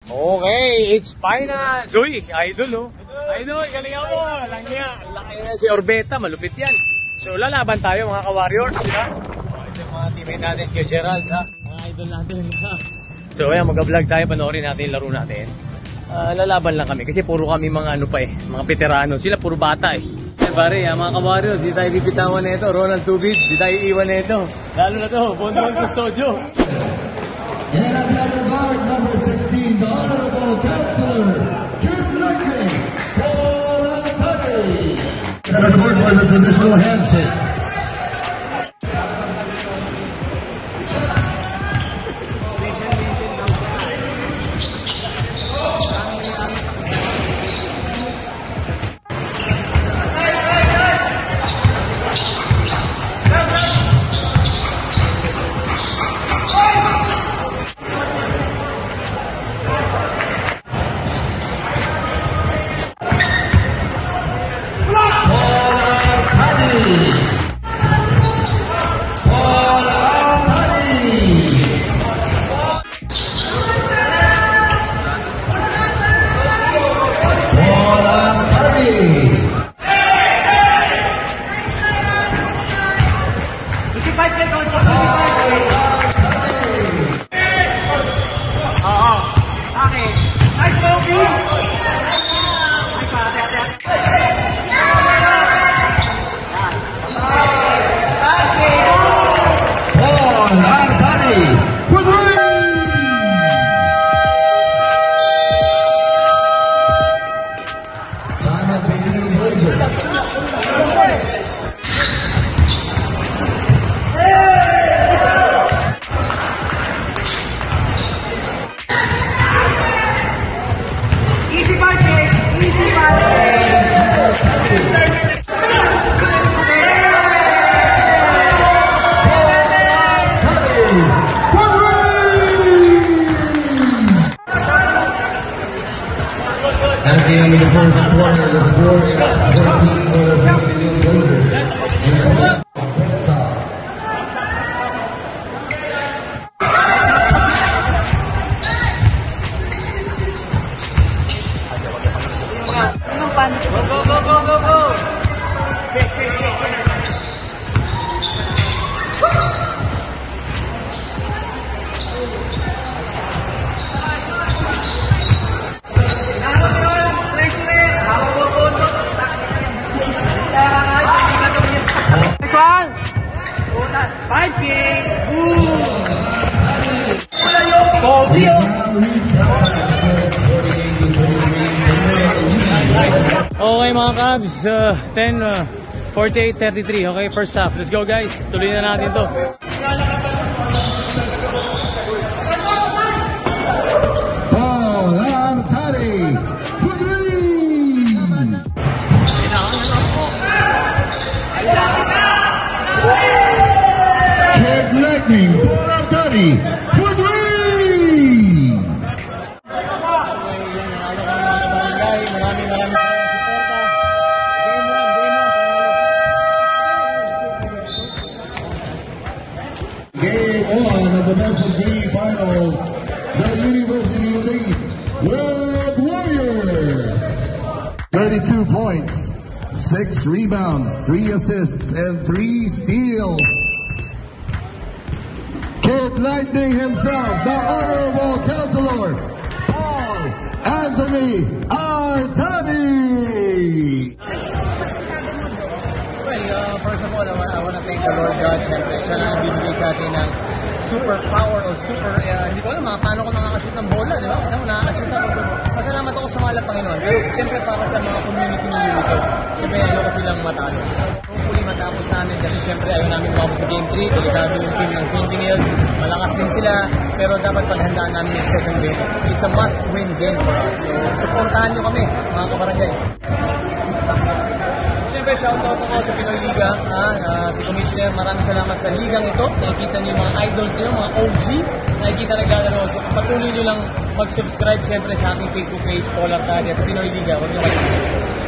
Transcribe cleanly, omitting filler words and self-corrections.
Okay, it's finals. Uy, idol, oh. Idol, galing ako. Laki na si Orbeta, malupit yan. So, lalaban tayo mga ka-warriors, di ba? Ito yung mga teammate natin, si Gerald, ha? Mga idol natin, ha? So, ayan, mag-vlog tayo, panoorin natin yung laro natin. Lalaban lang kami, kasi puro kami mga ano pa eh, mga veterano. Sila puro bata eh. Pare, mga ka-warriors, di tayo bibitawan na ito. Ronald Tubig, di tayo iwan na ito. Lalo na ito, Bondon Custodio. And at number 5, number 16, the Honorable Counselor, PinoyLiga, and a court for the traditional handshake. At the end of the first quarter, the score is 14 for the Philippine Blazers. Go! Okay mga Cubs, 48-33. Okay, first half. Let's go guys. Tuloy na natin to. Lightning, for three! Game 1 of the best of 3 finals, the University of the East Red Warriors. 32 points, 6 rebounds, 3 assists, and 3 steals. Lightning himself, the Honorable Counselor, Paul Anthony Artani. Well, first of all, I want to thank the Lord God. Siyempre, siya na nagbibigay sa atin ng super power o super, hindi ko alam paano ko nakakashoot ng bola, di ba? Ito, nakakashoot ako. So, pasalamat ako sa mga Panginoon. Pero, siyempre, para sa mga community nililito, siyempre, ayaw ko silang matalo. Hopefully, matapos namin kasi siyempre, ayaw namin makapo sa Game 3. Delikado yung team ng Sentinel. Malakas din sila, pero dapat paghandaan namin yung second game. It's a must-win game for us. So, supportahan nyo kami, mga kabarangay. Siyempre, shoutout ako sa PinoyLiga. Si Commissioner, maraming salamat sa ligang ito. Nakikita niyo yung mga idols niyo, mga OG. Nakikita naglalaro. So, patuloy nyo lang mag-subscribe siyempre sa aking Facebook page, Paul Arcadia, sa PinoyLiga. Huwag nyo kayo.